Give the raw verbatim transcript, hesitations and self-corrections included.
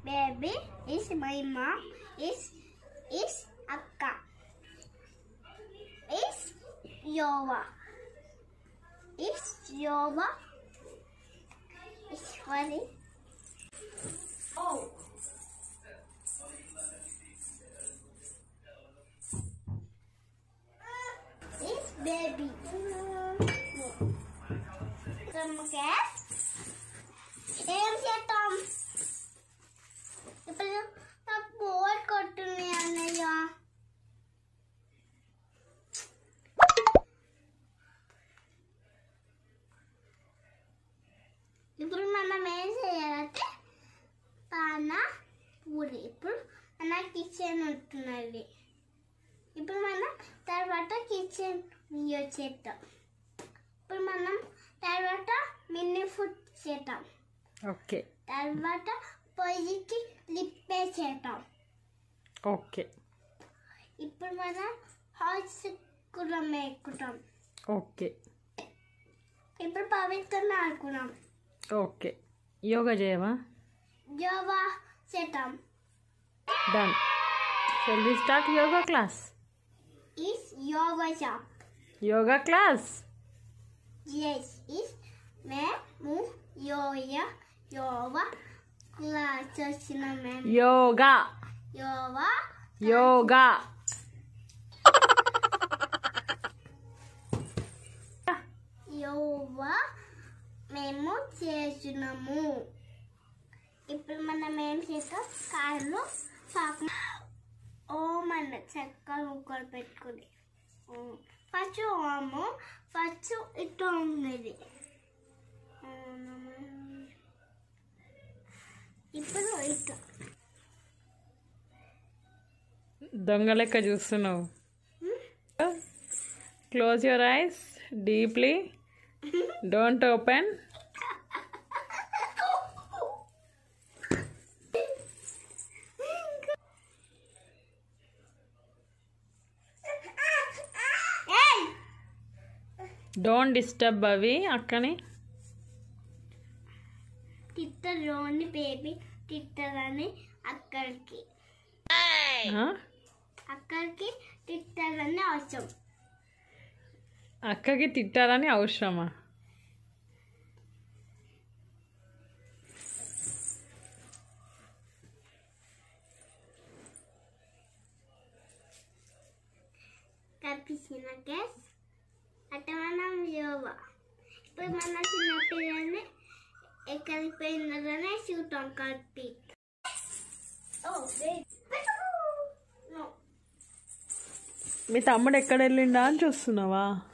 baby is my mom is is akka is yoga is yoga is funny oh is baby some cat ఏం చేద్దాం ఇప్పుడు నాకు bore కొట్టుంది అన్నయ్య ఇప్పుడు మనం ఏం చేయాలంటే పాన పూరి ఇప్పుడు మన కిచెన్ ఉంటున్నది ఇప్పుడు మనం తర్వాత కిచెన్ వీడియో చేద్దాం ఇప్పుడు మనం తర్వాత మినీ ఫుడ్ చేద్దాం ఓకే తర్వాత పొయ్యికి లిప్పే చేద్దాం ఓకే ఇప్పుడు మనం హౌస్ కూడా మేకుతాం ఓకే ఇప్పుడు పవిత్ర ఆడుకున్నాం ఓకే యోగా చేయవా యోగా చేద్దాం done shall we start yoga class is yoga shop yoga class yes is మేము యోగా యోగా క్లాస్ వచ్చిన మేము యోగా యోగా యోగా యోగా మేము చేస్తున్నాము ఇప్పుడు మనం ఏం చేస్తాం కాళ్ళు పాప ఓ మన చెక్క ముక్కలు పెట్టుకుని ఫస్ట్ ఓము ఫస్ట్ ఇట్లా ఉన్నది ఇప్పుడు ఇట్లా దొంగ లెక్క చూస్తున్నావు close your eyes deeply don't open don't disturb అవి అక్కని తిట్టలోని బేబీ తిట్టాలని అక్కడికి అక్కడికి తిట్టాలని అవసరం అక్కకి తిట్టాలని అవసరమా కనిపించిన గ్యాస్ అట్ట మనం యోగా ఇప్పుడు మన చిన్నపిల్లని ఎక్కడికి పోయిందని చూద్దాం కలిపి మీ తమ్ముడు ఎక్కడ వెళ్ళిండా అని చూస్తున్నావా